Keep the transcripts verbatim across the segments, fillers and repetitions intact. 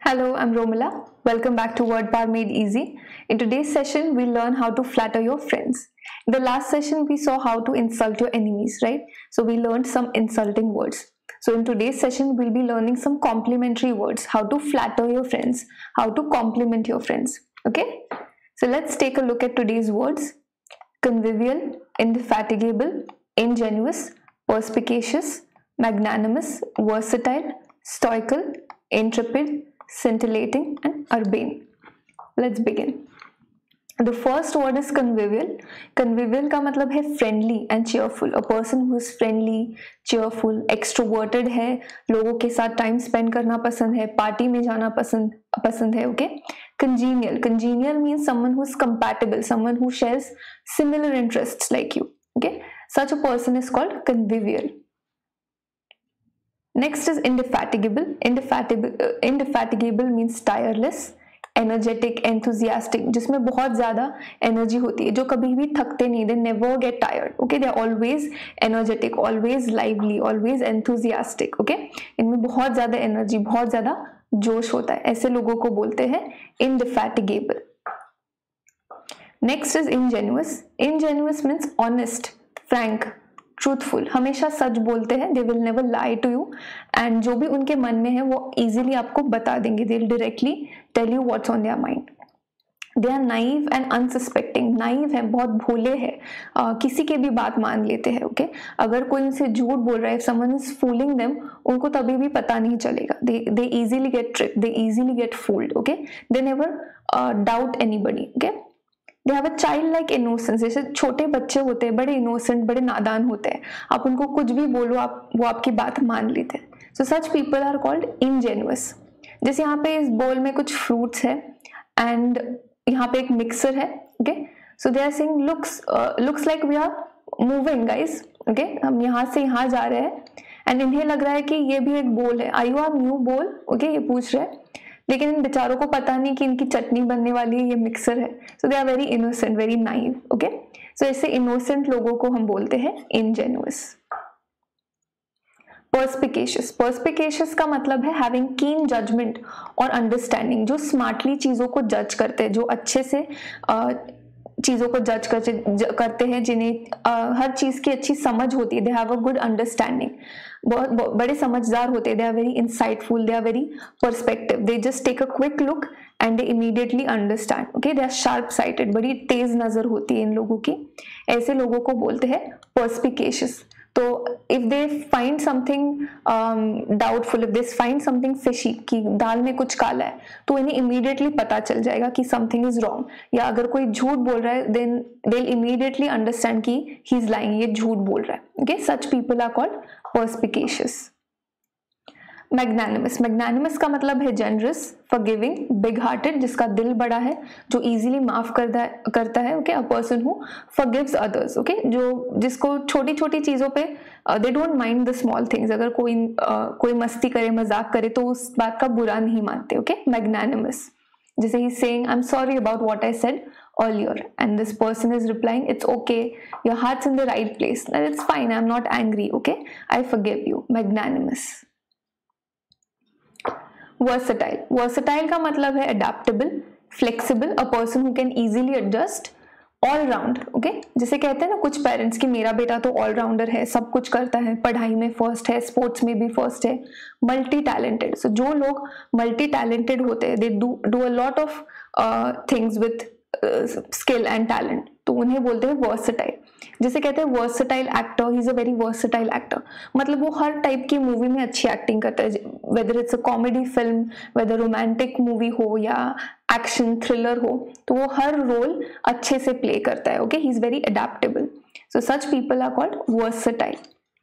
Hello, I'm Romila. Welcome back to Word Power Made Easy. In today's session, we learn how to flatter your friends. In the last session, we saw how to insult your enemies, right? So we learned some insulting words. So in today's session, we'll be learning some complimentary words, how to flatter your friends, how to compliment your friends. Okay? So let's take a look at today's words. Convivial, indefatigable, ingenuous, perspicacious, magnanimous, versatile, stoical, intrepid, scintillating and urbane. Let's begin. The first word is convivial. Convivial का मतलब है friendly and cheerful. A person who is friendly, cheerful, extroverted है, लोगों के साथ time spend करना पसंद है, party में जाना पसंद पसंद है. Okay. Congenial. Congenial means someone who is compatible, someone who shares similar interests like you. Okay. Such a person is called convivial. Next is indefatigable. Indefatigable, uh, indefatigable means tireless, energetic, enthusiastic, जिसमें बहुत ज़्यादा energy होती है, जो कभी भी थकते नहीं. They never get tired. Okay, they are always energetic, always lively, always enthusiastic. Okay, इनमें बहुत ज़्यादा energy, बहुत ज़्यादा जोश होता है. ऐसे लोगों को बोलते हैं indefatigable. Next is ingenuous. Ingenuous means honest, frank, truthful. हमेशा सच बोलते हैं. They will never lie to you and जो भी उनके मन में है वो इजीली आपको बता देंगे. They will directly tell you what's on their mind. They are naive and unsuspecting. Naive है, बहुत भोले हैं, uh, किसी की भी बात मान लेते हैं. Okay okay? अगर कोई उनसे झूठ बोल रहा है, if someone is fooling them, उनको तभी भी पता नहीं चलेगा. They they easily get trick, they easily get fooled. Okay, they never doubt anybody. Okay, they have a child like innocence. जैसे छोटे बच्चे होते हैं, बड़े इनोसेंट, बड़े नादान होते हैं. आप उनको कुछ भी बोलो, आप वो आपकी बात मान लेते हैं. So such people are called ingenuous. जैसे यहाँ पे इस बोल में कुछ फ्रूट्स है एंड यहाँ पे एक मिक्सर है. Okay, so they are saying looks looks like we are moving guys. Okay, हम यहाँ से यहाँ जा रहे हैं एंड इन्हें लग रहा है कि ये भी एक बोल है. I you are new bowl. Okay, ये पूछ रहे हैं, लेकिन इन बेचारों को पता नहीं कि इनकी चटनी बनने वाली है, ये मिक्सर है. So they are very innocent, very naive. Okay, so ऐसे इनोसेंट लोगों को हम बोलते हैं इंजेन्युअस. पर्सपिकेशियस. पर्सपिकेशियस का मतलब है हैविंग कीन जजमेंट और अंडरस्टैंडिंग. जो स्मार्टली चीजों को जज करते हैं, जो अच्छे से uh, चीज़ों को जज करते करते हैं, जिन्हें uh, हर चीज़ की अच्छी समझ होती है. They have a good understanding. बहुत बड़े समझदार होते हैं. They are very insightful, they are very perspective. They just take a quick look and they immediately understand. Okay, they are sharp sighted. बड़ी तेज नज़र होती है इन लोगों की. ऐसे लोगों को बोलते हैं पर्सपिकेशियस. तो if they find something doubtful, if they find something fishy, कि दाल में कुछ काला है, तो इन्हें इमीडिएटली पता चल जाएगा कि समथिंग इज रॉन्ग. या अगर कोई झूठ बोल रहा है, then they will immediately understand कि ही इज लाइंग, ये झूठ बोल रहा है. Okay, such people are called perspicacious. Magnanimous. Magnanimous का मतलब है जनरस, फॉरगिविंग, बिग हार्टेड, जिसका दिल बड़ा है, जो इजीली माफ करता करता है. Okay, a person who forgives others. Okay, जो जिसको छोटी छोटी चीजों पे they don't mind the small things. अगर कोई uh, कोई मस्ती करे, मजाक करे, तो उस बात का बुरा नहीं मानते. Okay, magnanimous. जैसे ही saying I am sorry about what I said earlier and this person is replying, it's okay, your heart's in the right place, it's fine, I'm not angry, okay, I forgive you. Magnanimous. Versatile. Versatile का मतलब है adaptable, flexible, a person who can easily adjust, all round. okay? जैसे कहते हैं ना कुछ parents कि मेरा बेटा तो all rounder है, सब कुछ करता है, पढ़ाई में फर्स्ट है, स्पोर्ट्स में भी फर्स्ट है. Multi talented. सो जो लोग मल्टी टैलेंटेड होते हैं, they do do a lot of things with skill and talent, तो उन्हें बोलते हैं वर्सटाइल. जैसे कहते हैं versatile actor, he is a very versatile actor. मतलब वो हर टाइप की मूवी में अच्छी एक्टिंग करता है, whether it's a comedy film, whether romantic movie हो या एक्शन थ्रिलर हो, तो वो हर रोल अच्छे से प्ले करता है. Okay, he is very adaptable. So such people are called versatile.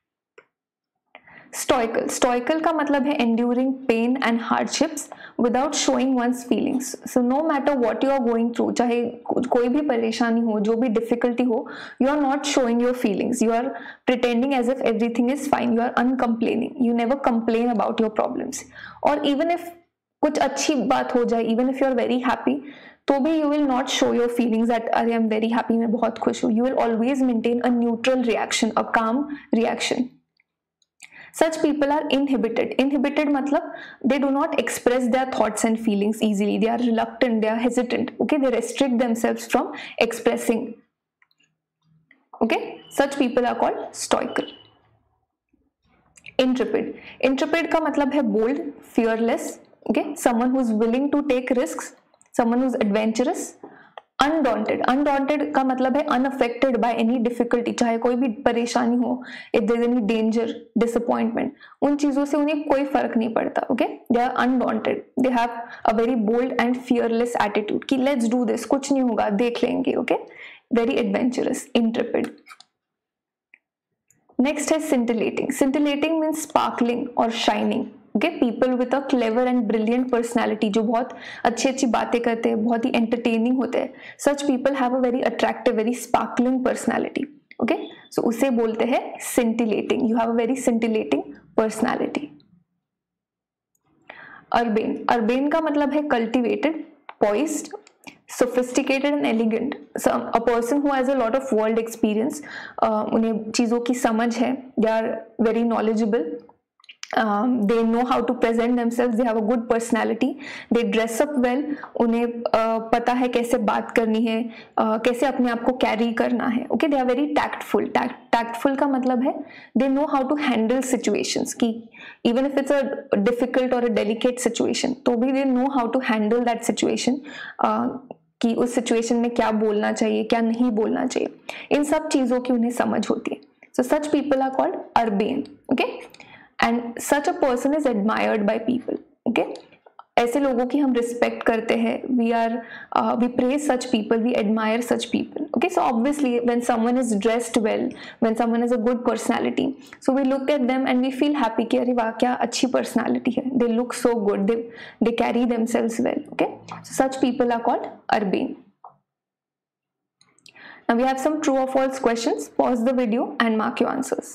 Stoical. Stoical का मतलब है enduring pain and hardships without showing one's feelings. So no matter what you are going through, चाहे कोई भी परेशानी हो, जो भी difficulty हो, you are not showing your feelings. You are pretending as if everything is fine. You are uncomplaining. You never complain about your problems. और even if कुछ अच्छी बात हो जाए, even if you are very happy, तो भी you will not show your feelings that अरे I'm very happy, मैं बहुत खुश हूँ. You will always maintain a neutral reaction, a calm reaction. Such people are inhibited. Inhibited मतलब they do not express their thoughts and feelings easily. They are reluctant, they are hesitant. Okay, they restrict themselves from expressing. Okay, such people are called stoical. Intrepid. Intrepid का मतलब है bold, fearless. Okay, someone who is willing to take risks, someone who is adventurous. Undaunted. Undaunted का मतलब है unaffected by any difficulty. चाहे कोई भी परेशानी हो, if there is any danger, disappointment, उन चीजों से उन्हें कोई फर्क नहीं पड़ता. Okay, they are undaunted. They have a very bold and fearless attitude कि let's do this, कुछ नहीं होगा, देख लेंगे. Okay, very adventurous, intrepid. Next है scintillating. Scintillating means sparkling or shining. Okay, people with a clever and brilliant personality, जो बहुत अच्छी अच्छी बातें करते हैं, बहुत ही entertaining होते हैं. Such people have a very attractive, very sparkling personality. Okay, so उसे बोलते हैं scintillating. You have a very scintillating personality. Urbane. Urbane का मतलब है cultivated, poised, sophisticated and elegant. So a person who has a lot of world experience, uh, उन्हें चीज़ों की समझ है, they are very knowledgeable. Um, they know how to present themselves. They have a good personality. They dress up well. उन्हें uh, पता है कैसे बात करनी है, uh, कैसे अपने आप को कैरी करना है. Okay, they are very tactful. Tact, tactful का मतलब है they know how to handle situations. कि even if it's a difficult or a delicate situation, तो भी they know how to handle that situation. Uh, कि उस situation में क्या बोलना चाहिए, क्या नहीं बोलना चाहिए. इन सब चीज़ों की उन्हें समझ होती है. So such people are called urbane. Okay. And such a person is admired by people. Okay, ऐसे लोगों की हम respect करते हैं. We are uh, we praise such people, we admire such people. Okay, so obviously when someone is dressed well, when someone has a good personality, so we look at them and we feel happy कि अरे वाह क्या अच्छी personality है. They look so good. They they carry themselves well. Okay, so such people are called urbane. Now we have some true or false questions. Pause the video and mark your answers.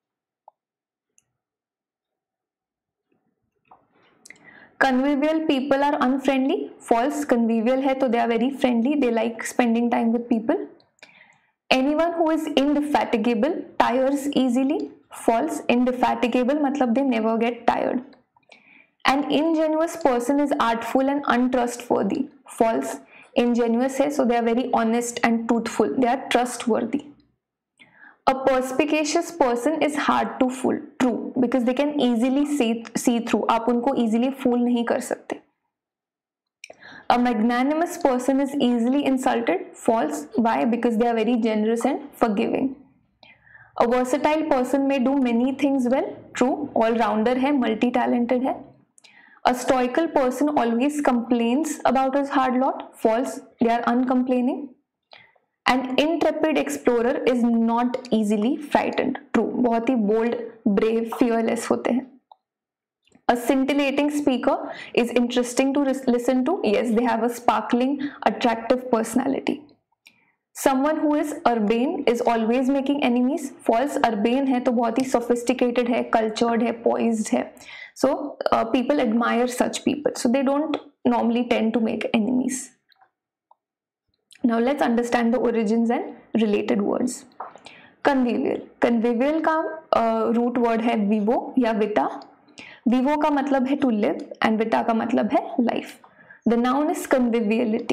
Convivial people are unfriendly. False. Convivial है तो they are very friendly. They like spending time with people. Anyone who is indefatigable tires easily. False. Indefatigable मतलब they never get tired. An ingenuous person is artful and untrustworthy. False. Ingenuous है so they are very honest and truthful. They are trustworthy. A perspicacious person is hard to fool. True, because they can easily see see through. आप उनको easily fool नहीं कर सकते. A magnanimous person is easily insulted. False. Why? Because they are very generous and forgiving. A versatile person may do many things well. True. All-rounder है, multi-talented है. A stoical person always complains about his hard lot. False. They are uncomplaining. An intrepid explorer is not easily frightened. True. बहुत ही bold, brave, fearless होते हैं. A scintillating speaker is interesting to listen to. Yes, they have a sparkling, attractive personality. Someone who is urbane is always making enemies. False. Urbane है तो बहुत ही sophisticated है, cultured है, poised है. So uh, people admire such people. So they don't normally tend to make enemies. Now let's understand the origins and related words. Convivial. Convivial का uh, root word है vivo या vita. Vivo का मतलब है to live and vita का मतलब है life. The noun is conviviality.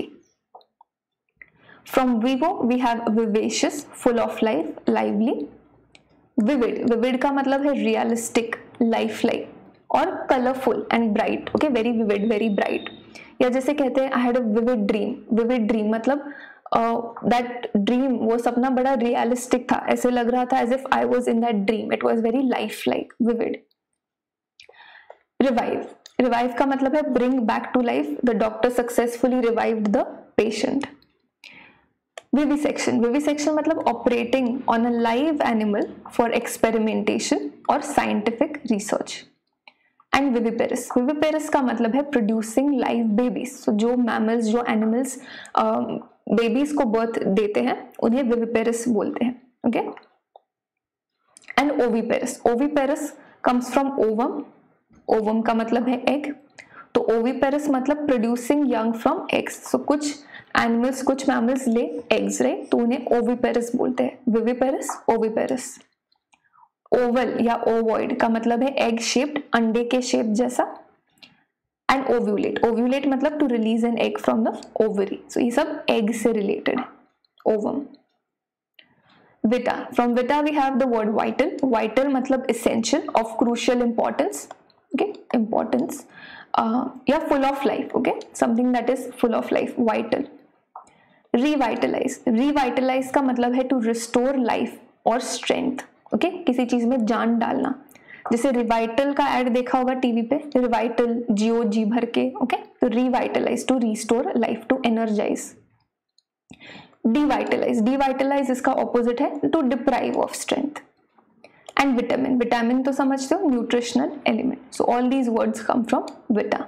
From vivo we have vivacious, full of life, lively. Vivid. Vivid का मतलब है realistic, lifelike और colorful and bright. Okay, very vivid, very bright. या जैसे कहते हैं I had a vivid dream. Vivid dream मतलब uh, that dream, वो सपना बड़ा realistic था. ऐसे लग रहा था as if I was in that dream. It was very lifelike, vivid. Revive. Revive का मतलब है bring back to life. The doctor successfully revived the patient. Vivisection. Vivisection मतलब operating on a live animal for experimentation or scientific research. And viviparous. Viviparous का मतलब है producing live babies. सो जो mammals, जो animals babies को birth देते हैं उन्हें विविपेरस बोलते हैं. Okay. And oviparous. Oviparous comes from ovum. Ovum का मतलब है एग. तो ओविपेरस मतलब producing young from eggs. So कुछ एनिमल्स, कुछ मैमल्स ले एग्स रहे तो उन्हें ओविपेरस बोलते हैं. Viviparous, oviparous. ओवल या ओवॉइड का मतलब है एग शेप्ड, अंडे के शेप जैसा. एंड ओव्यूलेट, ओव्यूलेट मतलब to release an egg from the ovary. So ये सब एग से रिलेटेड है. Ovum. Vita, from vita we have the word vital. Vital मतलब essential, of crucial importance. Okay, importance. Uh, या full of life. Okay, something that is full of life. Vital. Revitalize. Revitalize का मतलब है to restore life or strength. Okay, किसी चीज में जान डालना. जैसे रिवाइटल का एड देखा होगा टीवी पे, रिवाइटल जियो जी भर के. ओके, तो revitalise to restore life, to energise. Devitalise, devitalise इसका ऑपोजिट है to deprive of strength. And vitamin, vitamin तो समझते हो, nutritional element. So all these words come from vita.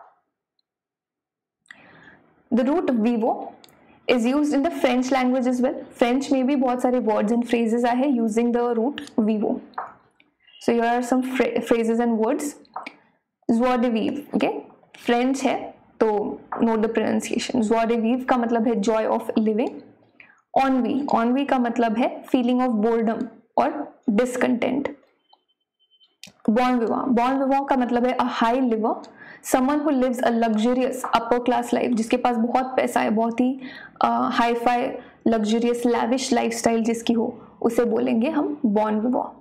The root vivo is used in the French language as well. French में भी बहुत सारे words and phrases आए हैं using the root vivo. So here are some phrases and words. Joie de vivre, okay? French है तो note the pronunciation. Joie de vivre का मतलब है joy of living. Ennui, ennui का मतलब है feeling of boredom और discontent. Bon vivant, bon vivant का मतलब है a high liver. Someone who lives a luxurious upper class life, जिसके पास बहुत पैसा है, बहुत ही hi fi luxurious lavish lifestyle जिसकी हो, उसे बोलेंगे हम bon vivant.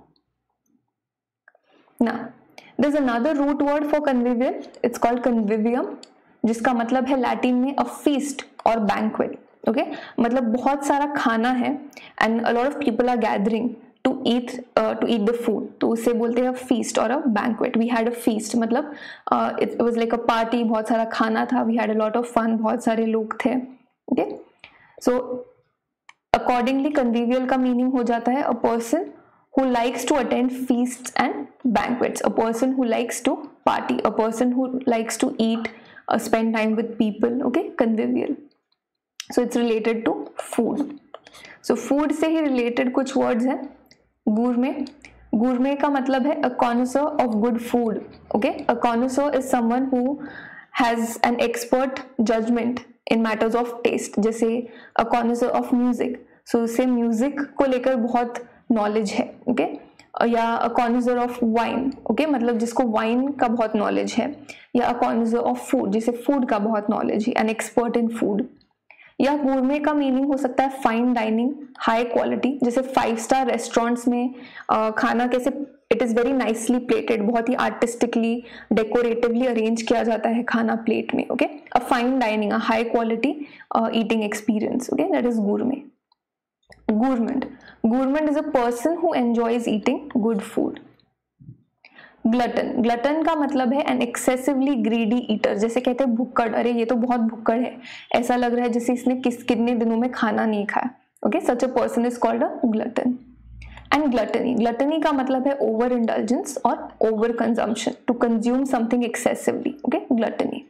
Now, there's another root word for convivial. It's called convivium, जिसका मतलब है लैटिन में a feast or banquet. Okay, मतलब बहुत सारा खाना है and a lot of people are gathering to eat uh, to eat the food. तो उसे बोलते हैं feast or a banquet. We had a feast, मतलब uh, it was like a party, बहुत सारा खाना था. We had a lot of fun, बहुत सारे लोग थे. Okay, so accordingly convivial का meaning हो जाता है a person who likes to attend feasts and banquets, a person who likes to party, a person who likes to eat, uh, spend time with people. Okay, convivial. So it's related to food. So food से ही related कुछ words हैं. Gourmet, gourmet का मतलब है a connoisseur of good food. Okay, a connoisseur is someone who has an expert judgment in matters of taste. जैसे a connoisseur of music, so उसे music को लेकर बहुत knowledge है. Okay, या a connoisseur of wine. Okay, मतलब जिसको wine का बहुत knowledge है. या a connoisseur of food, जिसे food का बहुत knowledge है, an expert in food. या गुरमे का मीनिंग हो सकता है फाइन डाइनिंग, हाई क्वालिटी. जैसे फाइव स्टार रेस्टोरेंट्स में आ, खाना कैसे it is very nicely plated, बहुत ही आर्टिस्टिकली डेकोरेटिवली अरेंज किया जाता है खाना प्लेट में. Okay, a fine dining, a high quality eating experience. Okay, that is gourmet. Gourmand, gourmand is a person who enjoys eating good food. Glutton, glutton का मतलब है एन एक्सेसिवली ग्रीडी ईटर. जैसे कहते हैं भुक्कड़, अरे ये तो बहुत भुक्कड़ है, ऐसा लग रहा है जैसे इसने किस कितने दिनों में खाना नहीं खाया. Okay, such a person is called a glutton. And gluttony, gluttony का मतलब है ओवर इंडल्जेंस और over consumption, to consume something excessively. Okay, gluttony.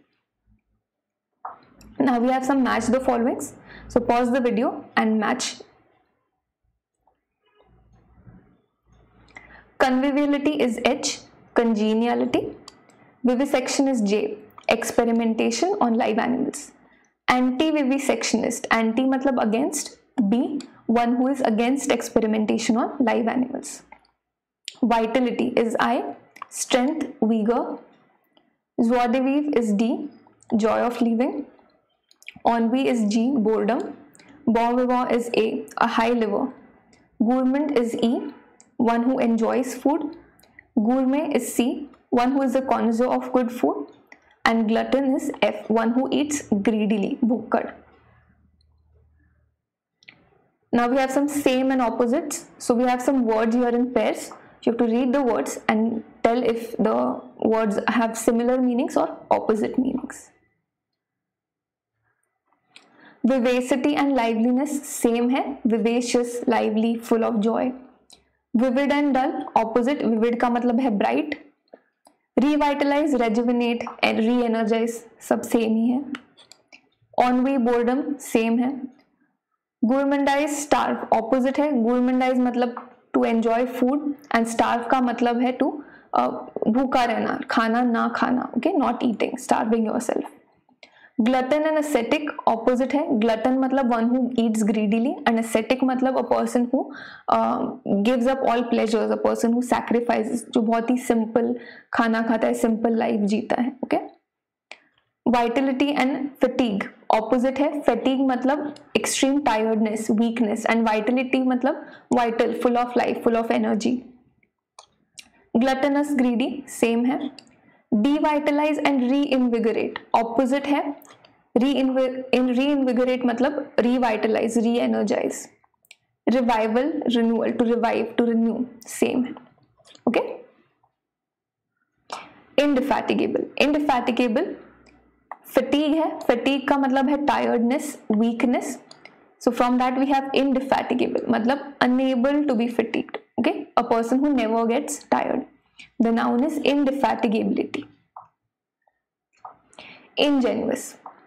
Now we have some match the followings. So pause the video and match. Conviviality is H, congeniality. Vivisection is J, experimentation on live animals. Anti-vivisectionist, anti मतलब against, B, one who is against experimentation on live animals. Vitality is I, strength, vigor. Joie de vivre is D, joy of living. Ennui is G, boredom. Bon vivant is A, a high liver. Gourmand is E, one who enjoys food. Gourmet is C, one who is a connoisseur of good food. And glutton is F, one who eats greedily, bhukkad. Now we have some same and opposites. So we have some words here in pairs. You have to read the words and tell if the words have similar meanings or opposite meanings. Vivacity and liveliness same है. Vivacious, lively, full of joy. Vivid and dull opposite. Vivid का मतलब है bright. Revitalize, rejuvenate and re-energize सब same ही है. Ennui, boredom same है. Gourmandize, starve opposite है. Gourmandize मतलब to enjoy food and starve का मतलब है to uh, भूखा रहना, खाना ना खाना. Okay, not eating, starving yourself. Glutton and ascetic opposite है. ग्लटन मतलब one who eats greedily and ascetic मतलब a person who gives up all pleasures, a person who sacrifices, जो बहुत ही सिंपल खाना खाता है, सिंपल लाइफ जीता है. Okay. Vitality and fatigue opposite है. फटीग मतलब extreme tiredness, weakness, and vitality मतलब vital, full of life, full of energy. Gluttonous, greedy same है. डिवाइटलाइज एंड री इनविगरेट ऑपोजिट है. री इनविगरेट मतलब revitalise, reenergise. Revival, renewal, to revive, to renew same है. Okay. Indefatigable, indefatigable fatigue है. Fatigue का मतलब है tiredness, weakness. So from that we have indefatigable मतलब unable to be fatigued. Okay. A person who never gets tired. The noun is indefatigability. Ingenuous.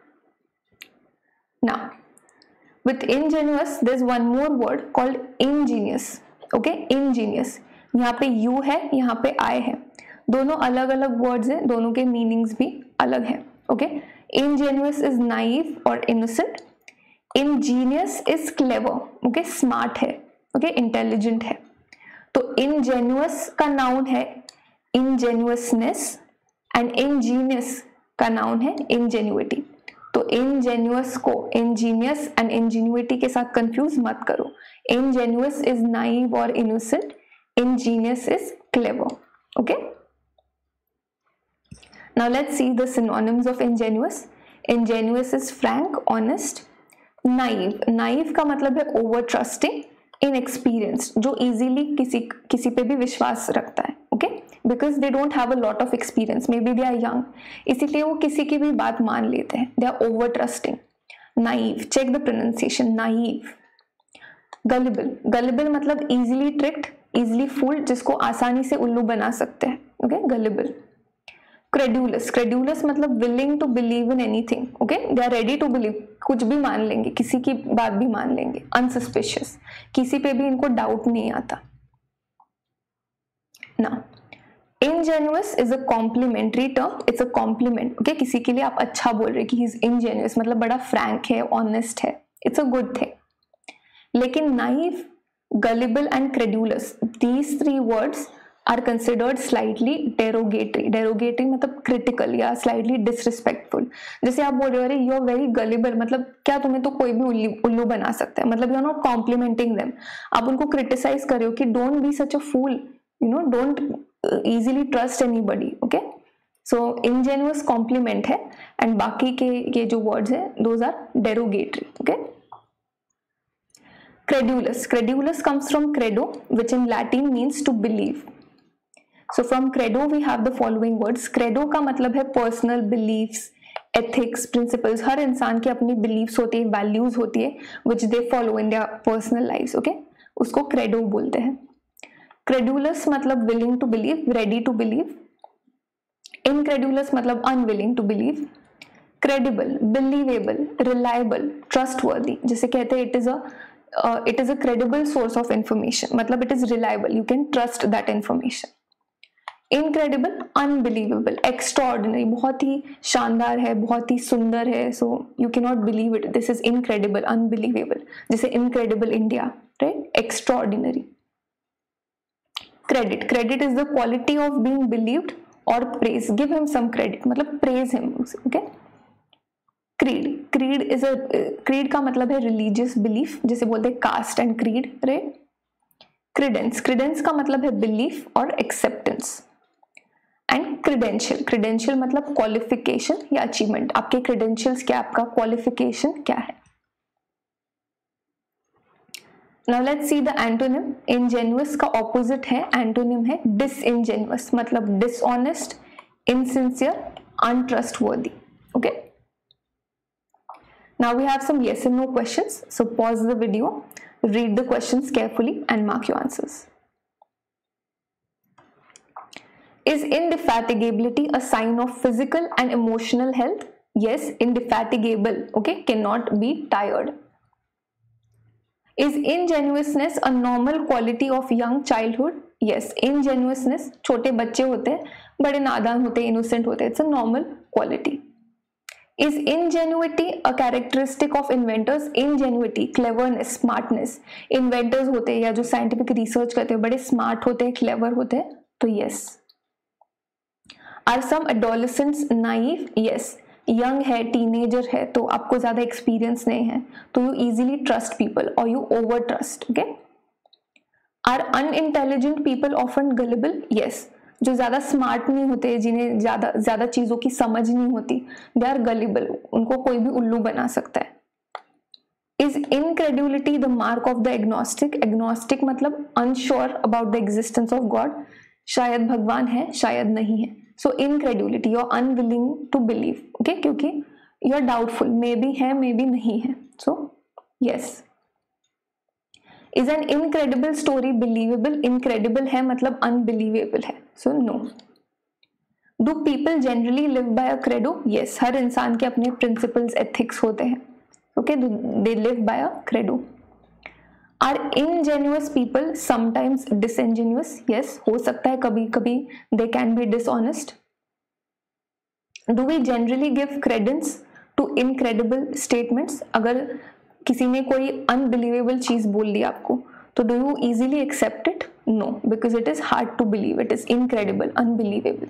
Now, with ingenuous, there's one more word called ingenious. Okay, ingenious. यहाँ पे you है, यहाँ पे I है. दोनों अलग अलग words हैं, दोनों के meanings भी अलग हैं. Okay, ingenuous is naive or innocent. Ingenious is clever. Okay, smart है. Okay, intelligent है. तो ingenuous का noun है ingenuousness and ingenious का noun है ingenuity. तो ingenuous को ingenious and ingenuity के साथ confuse मत करो. Ingenuous is naive or innocent. Ingenious is clever. Okay. Now let's see the synonyms of ingenuous. Ingenuous is frank, honest. Naive, naive का मतलब है over trusting, inexperienced, जो easily किसी किसी पे भी विश्वास रखता है. Okay. Because they don't have a lot of experience, maybe they are young, इसीलिए वो किसी की भी बात मान लेते हैं. They are over trusting. Naive, check the pronunciation, naive. Gullible, gullible मतलब easily tricked, easily fooled, जिसको आसानी से उल्लू बना सकते हैं. Okay, gullible. Credulous, credulous मतलब willing to believe in anything. Okay, they are ready to believe, कुछ भी मान लेंगे, किसी की बात भी मान लेंगे. Unsuspicious, किसी पे भी इनको डाउट नहीं आता. Now, ingenuous is a complimentary term. It's a compliment. Okay, किसी के लिए आप अच्छा बोल रहे कि he is ingenuous मतलब बड़ा frank है, honest है. It's a good thing. लेकिन naive, gullible and credulous, these three words are considered slightly derogatory. Derogatory मतलब critical या slightly disrespectful. जैसे आप बोल रहे हो you are very gullible मतलब क्या तुम्हें तो कोई भी उल्लू उल्लू बना सकता है, मतलब you are not complimenting them. आप उनको criticize कर रहे हो कि don't be such a fool. You know, don't easily trust anybody. Okay, so ingenuous compliment है and बाकी के ये जो words है those are derogatory. Okay. Credulous, credulous comes from credo, which in Latin means to believe. So from credo we have the following words. Credo का मतलब है personal beliefs, ethics, principles. हर इंसान की अपनी beliefs होती है, values होती है which they follow in their personal lives. Okay, उसको credo बोलते हैं. Credulous मतलब willing to believe, ready to believe. Incredulous मतलब unwilling to believe. Credible, believable, reliable, trustworthy. जैसे कहते हैं it is a uh, it is a credible source of information. मतलब it is reliable. You can trust that information. Incredible, unbelievable, extraordinary. बहुत ही शानदार है, बहुत ही सुंदर है. So you cannot believe it. This is incredible, unbelievable. जैसे incredible India, right? Extraordinary. Credit, credit is the quality of being believed or praised. Give him some credit मतलब praise him. Okay. Creed, creed is a creed का मतलब है religious belief, जैसे बोलते हैं caste and creed, right? Credence, credence का मतलब है belief और acceptance. And credential, credential मतलब qualification या achievement. आपके credentials क्या, आपका qualification क्या है? Now let's see the antonym. Ingenuous का opposite है, antonym है disingenuous मतलब dishonest, insincere, untrustworthy. Okay. Now we have some yes and no questions. So pause the video, read the questions carefully and mark your answers. Is indefatigability a sign of physical and emotional health? Yes, indefatigable. Okay, cannot be tired. Is ingenuousness a normal quality of young childhood? Yes, ingenuousness छोटे बच्चे होते हैं, बड़े नादान होते हैं, innocent होते हैं. It's a normal quality. Is ingenuity a characteristic of inventors? Ingenuity, cleverness, smartness, inventors होते हैं या जो साइंटिफिक रिसर्च करते हैं बड़े स्मार्ट होते हैं, क्लेवर होते हैं, तो yes. Are some adolescents naive? Yes. Young है, टीनेजर है, तो आपको ज्यादा एक्सपीरियंस नहीं है, तो यू इजीली ट्रस्ट पीपल और you over trust. Okay. Are unintelligent people often gullible? Yes. जो ज्यादा स्मार्ट नहीं होते, जिन्हें ज्यादा ज्यादा चीजों की समझ नहीं होती, दे आर गलिबल, उनको कोई भी उल्लू बना सकता है। Is incredulity the mark of the agnostic? Agnostic मतलब unsure about the existence of god, शायद भगवान है शायद नहीं है। So incredulity, you are unwilling to believe, okay, क्योंकि you are doubtful, maybe है मे बी नहीं है, so yes. Is an incredible story believable? Incredible है मतलब अनबिलीवेबल है, so no. Do people generally live by a credo? Yes, हर इंसान के अपने प्रिंसिपल्स, एथिक्स होते हैं, okay, they live by a credo. Are ingenuous people sometimes disingenuous? Yes, हो सकता है कभी कभी they can be dishonest. Do we generally give credence to incredible statements? अगर किसी ने कोई अनबिलीवेबल चीज बोल दी आपको, तो do you easily accept it? No, because it is hard to believe, it is incredible, unbelievable.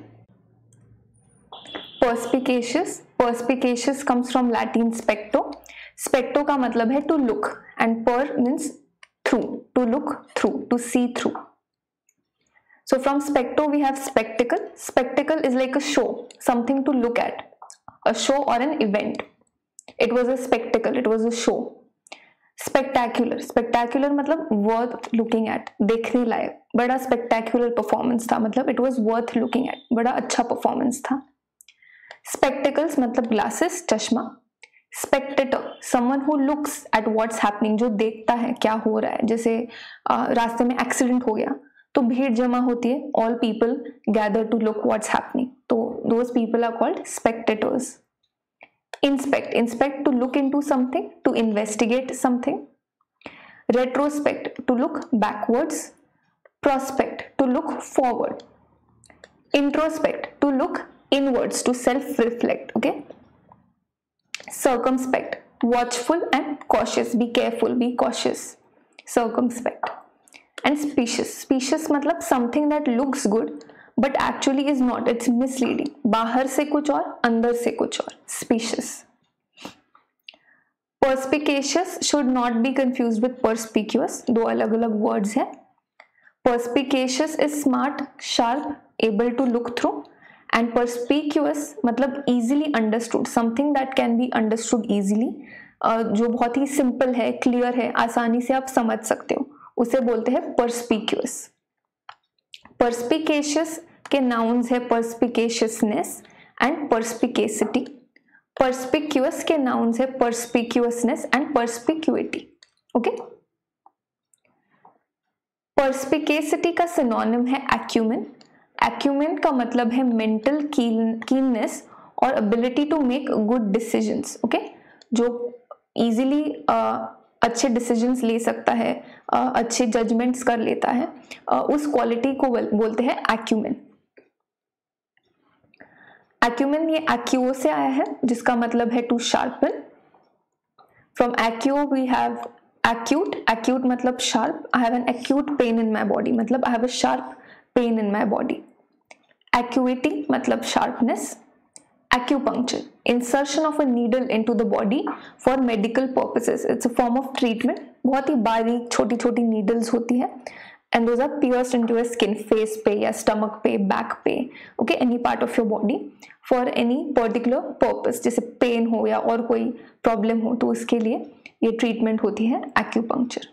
Perspicacious? Perspicacious comes from Latin specto. Specto का मतलब है to look and per means through, to look through, to see through. So from specto we have spectacle. Spectacle is like a show, something to look at, a show or an event. It was a spectacle, it was a show. Spectacular, spectacular मतलब worth looking at, देखने लायक, बड़ा spectacular performance था, मतलब it was worth looking at, बड़ा अच्छा performance था। Spectacles मतलब glasses, चश्मा। Spectator, someone who looks at what's happening, जो देखता है क्या हो रहा है, जैसे रास्ते में एक्सीडेंट हो गया तो भीड़ जमा होती है, all people gather to look what's happening, तो those people are called spectators. Inspect, inspect to look into something, to investigate something. Retrospect, to look backwards. Prospect, to look forward. Introspect, to look inwards, to self-reflect, okay? Circumspect, watchful and cautious, be careful, be cautious. Circumspect. And specious, specious मतलब something that looks good but actually is not, it's misleading, बाहर से कुछ और अंदर से कुछ और, specious. Perspicacious should not be confused with perspicuous, दो अलग अलग words हैं। Perspicacious is smart, sharp, able to look through, and perspicuous मतलब easily understood, something that can be understood easily, uh, जो बहुत ही simple है, clear है, आसानी से आप समझ सकते हो, उसे बोलते हैं perspicuous. Perspicacious के nouns है perspicaciousness and perspicacity. Perspicuous के nouns है perspicuousness and perspicuity. Okay? Perspicacity का synonym है acumen. Acumen का मतलब है mental keenness और ability to make good decisions. Okay? जो easily uh, अच्छे डिसीजंस ले सकता है, अच्छे जजमेंट्स कर लेता है, उस क्वालिटी को बोलते हैं एक्यूमेन। एक्यूमेन ये एक्यूओ से आया है, जिसका मतलब है to sharpen. From acuo we have acute, acute मतलब sharp, I have an acute pain in my body, मतलब I have a sharp pain in my body. Acuity मतलब sharpness. Acupuncture, insertion of a needle into the body for medical purposes. It's a form of treatment. बहुत ही बारीक छोटी छोटी needles होती है, and those are pierced into your skin, face पे या stomach पे, back पे, okay, any part of your body for any particular purpose, जैसे pain हो या और कोई problem हो, तो उसके लिए ये treatment होती है acupuncture.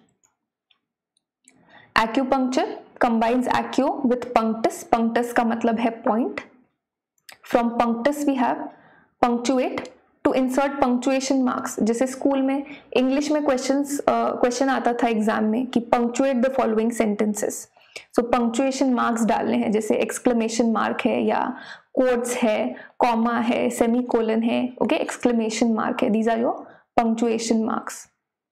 Acupuncture combines acu with punctus. Punctus का मतलब है point. From punctus we have punctuate, to insert punctuation marks. जैसे स्कूल में इंग्लिश में क्वेश्चंस क्वेश्चन आता था एग्जाम में कि punctuate the following sentences. So punctuation marks डालने हैं, जैसे exclamation mark है या quotes है, comma है, semicolon है, okay, exclamation mark है. These are your punctuation marks.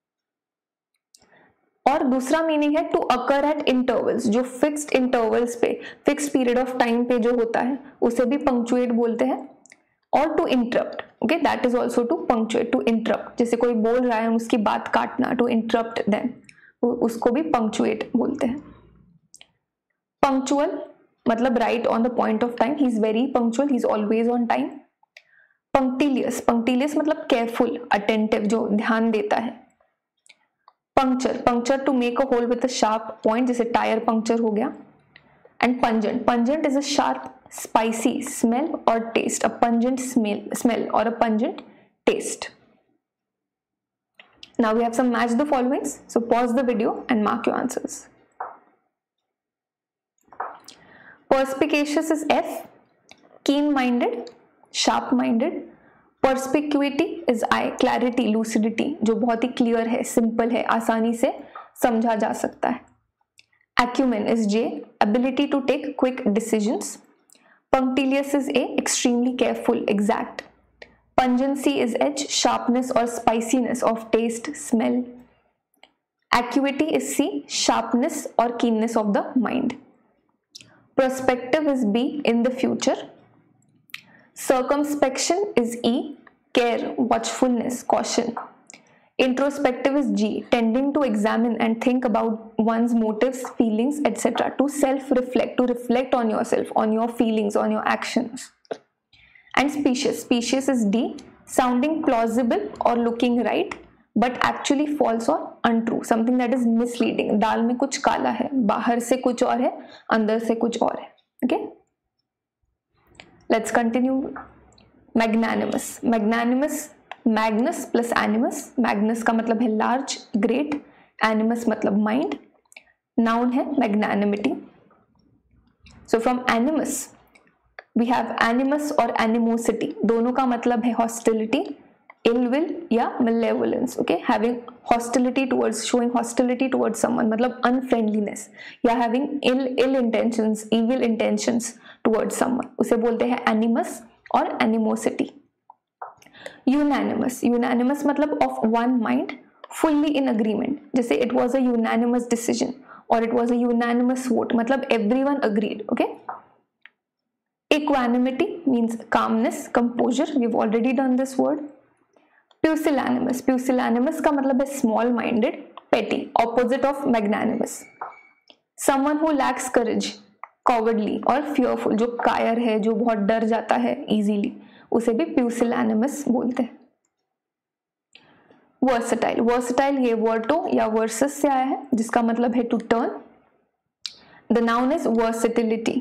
और दूसरा मीनिंग है टू अकर एट इंटरवल्स, जो फिक्स्ड इंटरवल्स पे, फिक्स्ड पीरियड ऑफ टाइम पे जो होता है, उसे भी पंक्चुएट बोलते हैं. और to interrupt, okay, that is also to punctuate, to interrupt, जैसे कोई बोल रहा है हम उसकी बात काटना, टू इंटरप्ट देम, उसको भी पंक्चुएट बोलते हैं। पंक्चुअल मतलब right on the point of time, he is very punctual, he is always on time. Punctilious, punctilious मतलब केयरफुल, अटेंटिव, जो ध्यान देता है। Puncture, puncture to make a hole with a sharp point, जैसे tyre puncture हो गया। And pungent, pungent is a sharp spicy smell or taste, a pungent smell smell or a pungent taste. Now we have some match the followings, so pause the video and mark your answers. Perspicacious is F, keen minded, sharp minded. Perspicuity is I, clarity, lucidity, जो बहुत ही clear है, simple है, आसानी से समझा जा सकता है। Acumen is J, ability to take quick decisions. Punctilious is A, extremely careful, exact. Pungency is H, sharpness or spiciness of taste, smell. Acuity is C, sharpness or keenness of the mind. Prospective is B, in the future. Circumspection is E, care, watchfulness, caution. Introspective is G, tending to examine and think about one's motives, feelings, et cetera. To self-reflect, to reflect on yourself, on your feelings, on your actions. And specious, specious is D, sounding plausible or looking right, but actually false or untrue. Something that is misleading. दाल में कुछ काला है, बाहर से कुछ और है, अंदर से कुछ और है. Okay? Let's continue. Magnanimous, magnanimous. Magnus plus animus, magnus का मतलब है लार्ज, ग्रेट, एनिमस मतलब माइंड, नाउन है magnanimity. So from animus we have animus और एनिमोसिटी, दोनों का मतलब है हॉस्टिलिटी, इल विल या malevolence, okay, having hostility towards, showing hostility towards someone मतलब अनफ्रेंडलीनेस, या having ill ill intentions, evil intentions towards someone, उसे बोलते हैं एनिमस और एनिमोसिटी। यूनानिमस, यूनानिमस मतलब of one mind, fully in agreement, जैसे it was a unanimous decision और it was a unanimous vote, मतलब everyone agreed, okay. Equanimity means calmness, composure, we have already done this word. Pusillanimous, pusillanimous का मतलब है small minded, petty, opposite of magnanimous. Someone who lacks courage, cowardly और fearful, जो कायर है, जो बहुत डर जाता है इजीली, उसे भी प्यूसिलैनिमस बोलते हैं। वर्सटाइल, वर्सटाइल ये वर्टो या वर्सस से आया है, जिसका मतलब है to turn. The noun is versatility.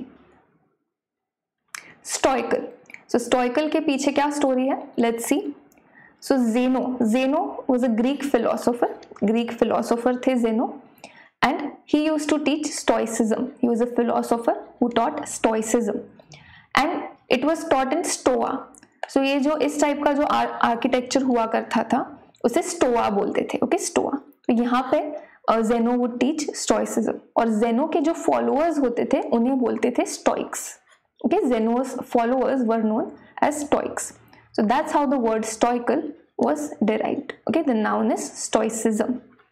Stoical, so stoical के पीछे क्या स्टोरी है, let's see. So Zeno, Zeno was a Greek philosopher, Greek philosopher थे Zeno, and he used to teach stoicism, he was a philosopher who taught stoicism and it was taught in Stoa. So ये जो इस type का जो architecture हुआ करता था उसे स्टोआ बोलते थे, ओके, स्टोआ। तो यहाँ पे जेनो वुड टीच स्टोइसिज्म, और जेनो के जो फॉलोअर्स होते थे उन्हें बोलते थे stoics, okay, Zeno's followers were known as stoics. So that's how the word stoical was derived, okay, the noun is stoicism.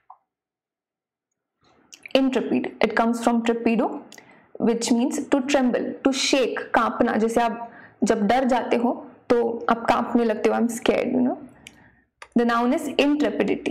Intrepid, it comes from trepido which means to tremble, to shake, कांपना, जैसे आप जब डर जाते हो तो आप कांपने लगते हो, I am scared, you know. The noun is intrepidity.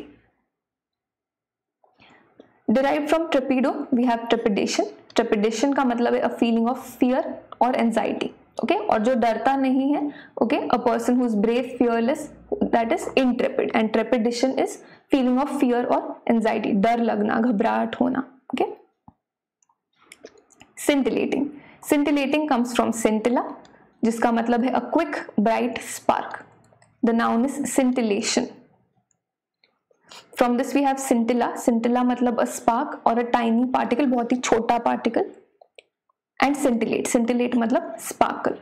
Derived from trepido we have trepidation. Trepidation का मतलब है a feeling of fear और anxiety, okay, और जो डरता नहीं है, okay, a person who is brave, fearless, that is intrepid, and trepidation is feeling of fear और anxiety, डर लगना, घबराहट होना, okay. Scintillating, scintillating comes from scintilla, जिसका मतलब है a quick bright spark. The noun is scintillation. From this we have scintilla, scintilla मतलब a spark or a tiny particle, बहुत ही छोटा particle, and scintillate, scintillate मतलब sparkle.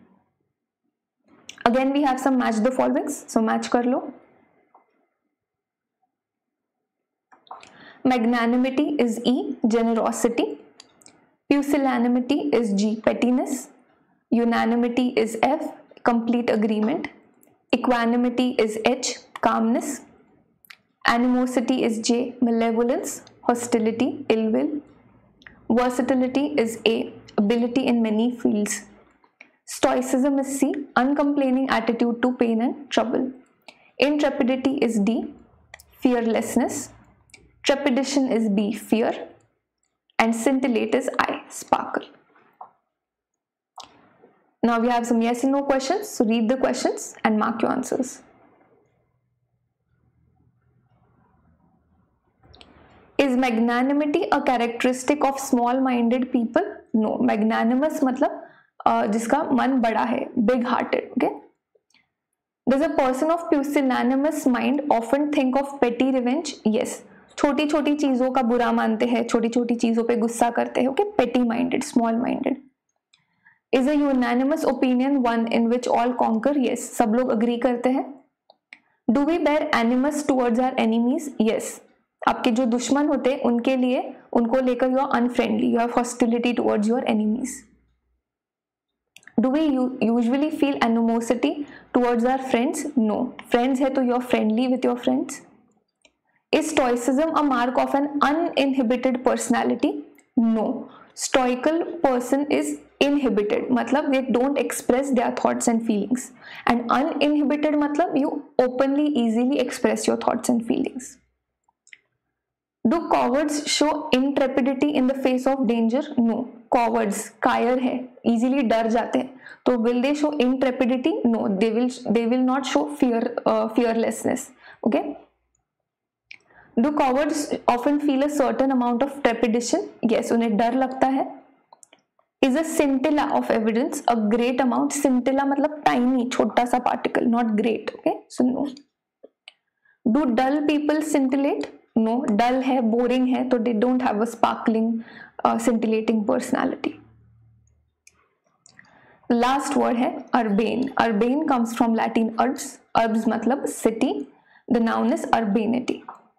Again we have some match the followings, so match कर लो. Magnanimity is E, generosity. Pusillanimity is G, pettiness. Unanimity is F, complete agreement. Equanimity is H, calmness. Animosity is J, malevolence, hostility, ill will. Versatility is A, ability in many fields. Stoicism is C, uncomplaining attitude to pain and trouble. Intrepidity is D. Fearlessness. Trepidation is B. Fear. And scintillate is I. Sparkle. Now we have some yes and no questions. So read the questions and mark your answers. Is magnanimity a characteristic of small-minded people? No. Magnanimous मतलब uh, जिसका मन बड़ा है, big-hearted. Okay. Does a person of pusillanimous mind often think of petty revenge? Yes. छोटी छोटी चीजों का बुरा मानते हैं, छोटी छोटी चीजों पे गुस्सा करते हैं. Okay. Petty-minded, small-minded. Is a unanimous opinion one in which all conquer? Yes. सब लोग agree करते हैं. Do we bear animus towards our enemies? Yes. आपके जो दुश्मन होते हैं उनके लिए उनको लेकर you are unfriendly, you have hostility towards your enemies. Do we usually feel animosity towards our friends? No. Friends है तो you are friendly with your friends. Is stoicism a mark of an uninhibited personality? No. Stoical person is inhibited, मतलब they don't express their thoughts and feelings, and uninhibited मतलब you openly easily express your thoughts and feelings. Do cowards show intrepidity in the face of danger? No. Cowards कायर है, easily डर जाते हैं, तो will they show intrepidity? No. They will they will not show fear uh, fearlessness. Okay. Do cowards often feel a certain amount of trepidation? Yes, उन्हें डर लगता है. Is a scintilla of evidence a great amount? Scintilla मतलब tiny, छोटा सा particle, not great. Okay, so no. Do dull people scintillate? No. Dull है, boring है, तो they don't have a sparkling, uh, scintillating personality. Last word है urbane. Urbane comes from Latin urbs. Urbs मतलब city. The noun is urbanity.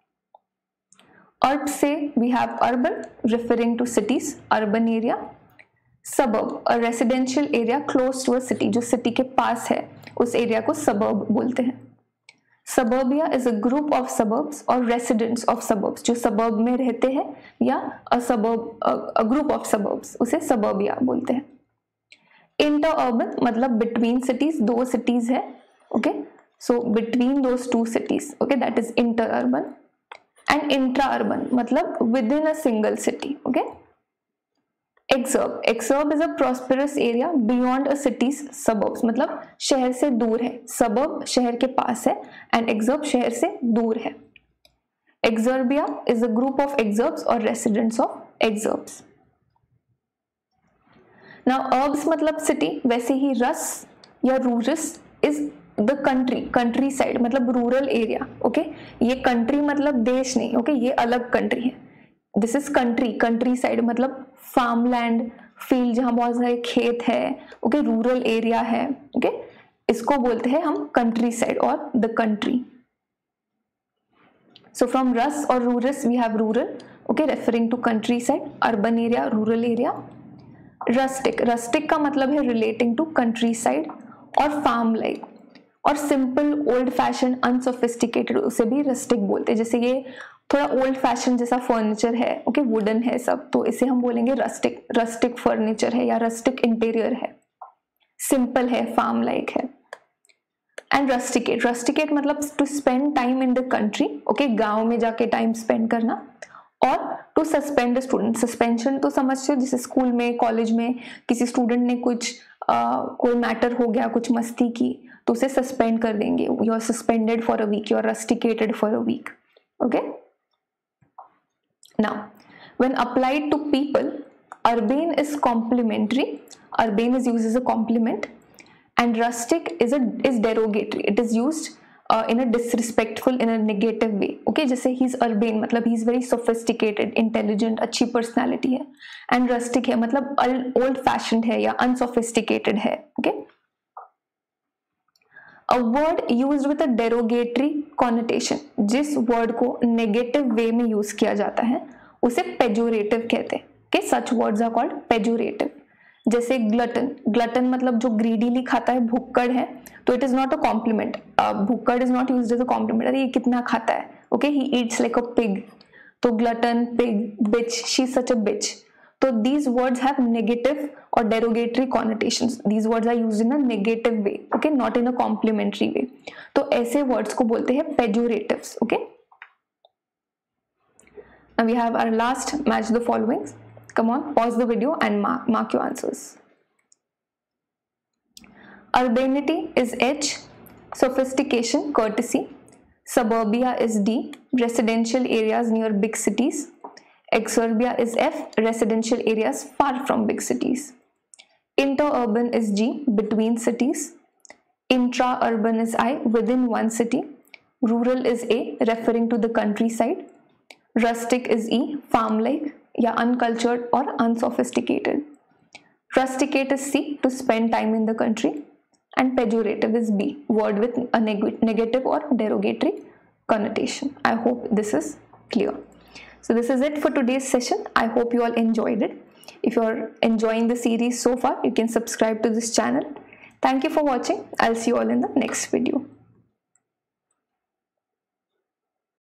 Urb से we have urban, referring to cities, urban area. Suburb, a residential area close to a city, जो city के पास है उस area को suburb बोलते हैं. Suburbia is a group of suburbs or residents of suburbs, जो suburb में रहते हैं या a suburb, a, a group of suburbs, उसे suburbia बोलते हैं. Interurban मतलब between cities, दो cities है. Okay, so between those two cities, okay, that is interurban. And intraurban मतलब within a single city. Okay. Exurb, exurb is a prosperous area beyond a city's suburbs, मतलब शहर से दूर है. Suburb शहर के पास है and exurb शहर से दूर है. Exurbia is a group of exurbs or residents of exurbs. Now urbs मतलब city, वैसे ही rus या rurus is the country, country side मतलब rural area. Okay, ये country मतलब देश नहीं. Okay, ये अलग country है. This is country, country side मतलब farmland, field जहाँ बहुत सारे खेत है. Okay, rural area है. Okay, इसको बोलते हैं हम country side और the country. So from rus or rurus we have rural. Okay, referring to countryside, urban area, rural area. Rustic, rustic का मतलब है relating to countryside और farm like. और सिंपल ओल्ड फैशन अनसोफिस्टिकेटेड उसे भी rustic बोलते हैं. जैसे ये थोड़ा ओल्ड फैशन जैसा फर्नीचर है. ओके, वुडन है सब, तो इसे हम बोलेंगे रस्टिक. रस्टिक फर्नीचर है या रस्टिक इंटीरियर है. सिंपल है, फार्म लाइक है. एंड रस्टिकेट, रस्टिकेट मतलब to spend time in the country. Okay, गाँव में जाके टाइम स्पेंड करना. और टू सस्पेंड स्टूडेंट, सस्पेंशन तो समझते हो जैसे स्कूल में कॉलेज में किसी स्टूडेंट ने कुछ uh, कोई मैटर हो गया, कुछ मस्ती की, तो उसे सस्पेंड कर देंगे. You are suspended for a week, you are rusticated for a week. Okay, now when applied to people, urbane is complimentary. Urbane is used as a compliment, and rustic is a is derogatory. It is used uh, in a disrespectful, in a negative way. Okay, जैसे he's urbane मतलब he's very sophisticated, intelligent, अच्छी personality है. And rustic है मतलब old fashioned है या unsophisticated है. Okay. A word used with a derogatory connotation, जिस word को negative way में use किया जाता है उसे pejorative कहते हैं. Okay, such words are called pejorative. जैसे glutton, glutton मतलब जो greedily खाता है, भुक्कड़ है, तो it is not a compliment. uh, Bhukkar is not used as a compliment. अरे ये कितना खाता है. Okay, he eats like a pig. तो glutton, pig, bitch, she's such a bitch. तो these words have negative or derogatory connotations. These words are used in a negative way, okay, not in a complimentary way. तो ऐसे words को बोलते हैं pejoratives, okay. Now we have our last match the following. Come on, pause the video and mark, mark your answers. Urbanity is H, sophistication, courtesy. Suburbia is D, residential areas near big cities. Exurbia is F, residential areas far from big cities. Interurban is G, between cities. Intra-urban is I, within one city. Rural is A, referring to the countryside. Rustic is E, farm-like, या uncultured or unsophisticated. Rusticate is C, to spend time in the country. And pejorative is B, word with a neg negative or derogatory connotation. I hope this is clear. So this is it for today's session. I hope you all enjoyed it. If you're enjoying the series so far, you can subscribe to this channel. Thank you for watching. I'll see you all in the next video.